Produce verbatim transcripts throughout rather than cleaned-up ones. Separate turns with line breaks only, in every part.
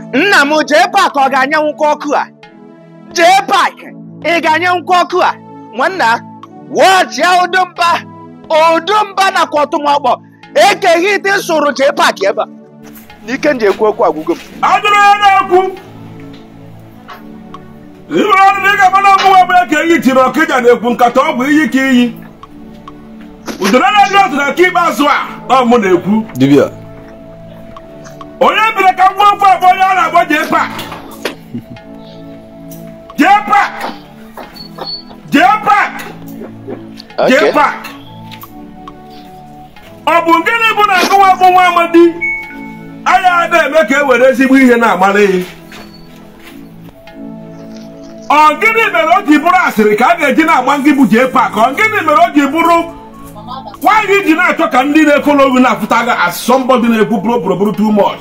nna m jee pak ọ ga-anya nkwa ọkụ a jee pak ị ga-anya nkwa ọkụ a nwanna wọchịa Udumba Udumba na kwọtụmọkpọ ekeghị ite soro jee pak ebe a n'ike nje ekwu okwu agwụgo m
ajụrụ ya na-ekwu ibe ọrụ dị ga mana ọmụwa bụ ekeghị tiri ọkịja na-ekwu nkata ọ bụ iyi ka iyi udoro na-adị otu na nke ikpeazụ a ọ mụ na-ekwu
dibịa
onye bere ka ngwa ofe abụọ onye a na-agba jee pak jee pak jee pak jee pak ọ bụ gịnị bụ na agụwa bụ nwa amadi anya ada eme ka e were ezigbo ihe na-amara ihe ọ gịnị mere o ji bụrụ asịrị ka a ga-eji na-agba ngị bụ jee pak ọ gịnị mere o ji bụrụ nwaanyị ji na-achọ ka ndị na-ekologi na-afụta gị as somebody na-ekwu bụrụ too much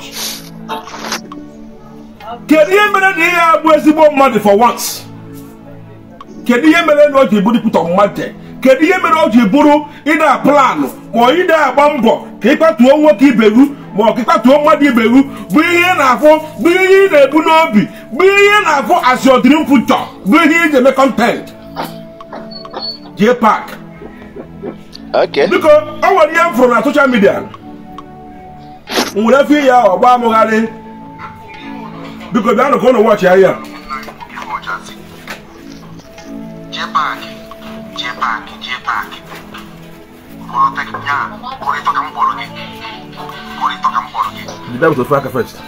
kedu ihe mere na ihe a bụ ezigbo mmadụ for once kedu ihe mere na o ji bụrụ pụta mmadụ kedu ihe mere o ji bụrụ ịda planụ ma ị na-agba mbọ ka ịkpatuo nwoke ibegu ma ọ ka ịkpatuo mmadụ ibegu bụ ihe na-afụ bụ ihe ị na-ebu n'obi bụ ihe na-afụ as your dream future bụ ihe iji eme content jee pak biko o nwere ihe m fụrụ na social media nwere efe ya ọgba amụgharị biko bịa nụ ka ụnụ wọchị ahịa Did to fuck first?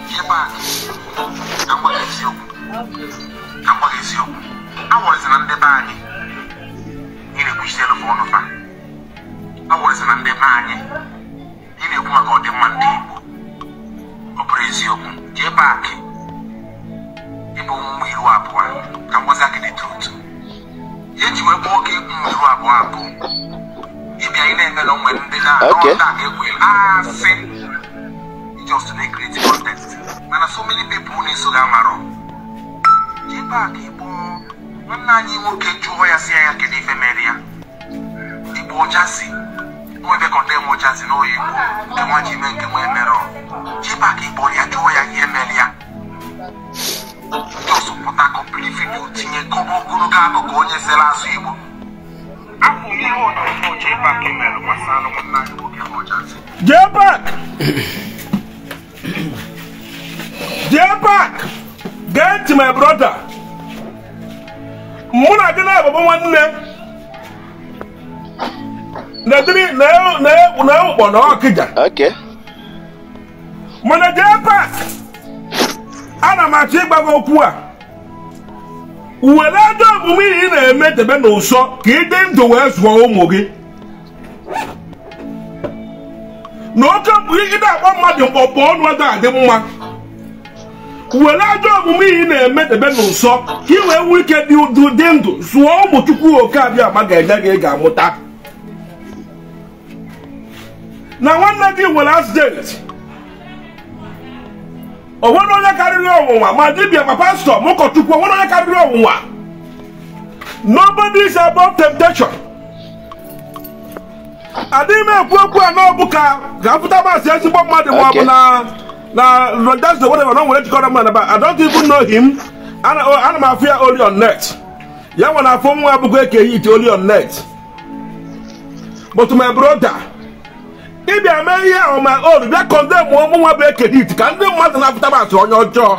Awọrịsị na ndị be anyị ị na-ekwu maka ọdịmma ndị Igbo ọ bụrụ eziokwu jee paakị ịbụ ụmụ iru abụọ ka mgbazi akịdị trutu eji wee kpọọ ka ịbụ ụmụ iru abụọ abụ ịbịa ị na-emela onwe ndị na-egwe asị just to create content mana so many people na-eso ga amarọ jee paakị ịbụ nwanne anyị nwoke jụọ ya si ya kedu ife mere ya Igbo ọjasị nwebe kọndem ọjasị n'oyibo nke nwa ji ime nke nwa emerọ jiba ka Igbo ya jụọ ya ihe mere ya jọsụ pụta kọmpili vidio tinye kọba ogologo akụkụ onye sere asụ Igbo afọ ihe ọdụmọ jiba ka mere gbasara nwanne anyị nwoke ọjasị
jee pak jee pak gee ntị my brother mụ na gị na-abụ nwanne Nadiri na na na ụkpọ na ọkịja.
Okay.
Mana jee pak ana m achọ ịgba gị okwu a were ajọ omume ị na-eme debe n'ụsọ ka ị dị ndụ wee zụọ ụmụ gị na oke bụ ị na-akpọ mmadụ mkpọkpọ ọnụ ada adị mma were ajọ omume ị na-eme debe n'ụsọ ka ị wee nwee ike dị ndụ zụọ ụmụ Chukwu oke abịa agba ga-enye gị ị ga-amụta na nwanne gị nwere accident o nwere onye karịrị ọnwụnwa ma dibịa ma pastọ ma ụkọchukwu o nwere onye karịrị ọnwụnwa nobody is above temptation adịghị m ekwu okwu a n'ọbụ ka ga-apụta masị ezigbo mmadụ ma ọ bụ na na that's the whatever na nwere jikọrọ mmadụ ba I don't even know him ana m afụ ya only on net ya nwere afọ nwa abụghị ekeghị ite only on net but my brother ị bịa mee ihe ahụ ma o bịa kọndem ụmụ nwa bụ eke hit ka ndị mmadụ na-apụta masị onye ọjọọ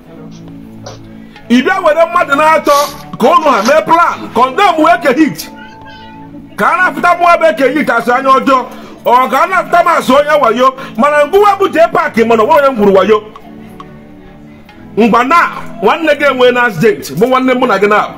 ị bịa were mmadụ na-atọ ka ụnụ ha mee plan kọndem wee eke hit ka a na-apụta mụnwa bụ eke hit asị anya ọjọọ ọ ka a na-apụta masị onye wayo mana ngụwa bụ jee paakị mana onwe onye ngwuru wayo mgba na nwanne gị enwee na accident bụ nwanne mụ na gị na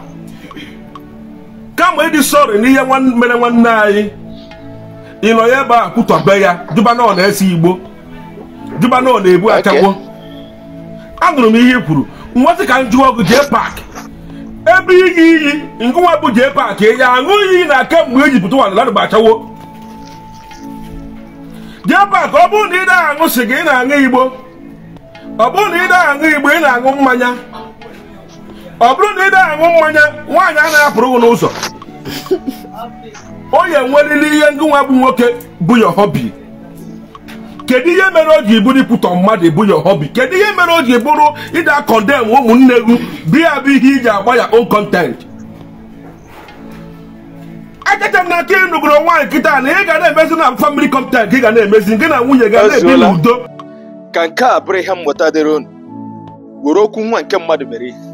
kama ịdị sọrị n'ihe mere nwanne anyị ị nọ ya ebe a kwutọbe ya jụba na ọ na-esi Igbo jụba na ọ na-ebu achagbo anụrụ m ihe i kwuru nwetị ka m jụọ gị jee paakị ebe iyi iyi ngụwa bụ jee paakị ya aṅụ iyi na kemgbe eji pụta nwanne ladụba achawo jee paakị ọ bụrụ na ị na-aṅụ sịga ị na-aṅụ Igbo ọ bụrụ na ị na-aṅụ Igbo ị na-aṅụ mmanya ọ bụrụ na ị na-aṅụ mmanya nwaanyị anaghị apụrụ gị n'ụzọ onye nwerili ihe ngụnwa bụ nwoke bụ ya hobi kedu ihe mere o ji bụrụ ikwutọ mmadụ bụ your hobby? Kedu ihe mere o ji bụrụ ịda condemn ụmụnne gị bịa bụ ihe iji agba ya own content? Achacha na aka ịnụgoro nwaanyị kịta na ị ga na-emezi na family content ị ga na-emezi nke na nwunye ga na-ebi n'udo.
Ka nke a bụrụ ihe mmụta dịrị unu, were okwu nwa nke mmadụ mere ihe.